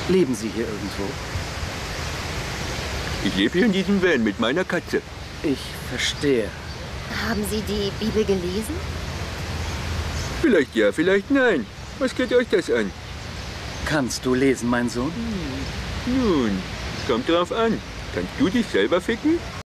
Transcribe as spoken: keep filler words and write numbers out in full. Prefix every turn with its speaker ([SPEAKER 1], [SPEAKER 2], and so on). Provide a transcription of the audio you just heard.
[SPEAKER 1] Leben Sie hier irgendwo?
[SPEAKER 2] Ich lebe hier in diesem Van mit meiner Katze.
[SPEAKER 1] Ich verstehe.
[SPEAKER 3] Haben Sie die Bibel gelesen?
[SPEAKER 2] Vielleicht ja, vielleicht nein. Was geht euch das an?
[SPEAKER 1] Kannst du lesen, mein Sohn?
[SPEAKER 2] Nun, es kommt drauf an. Kannst du dich selber ficken?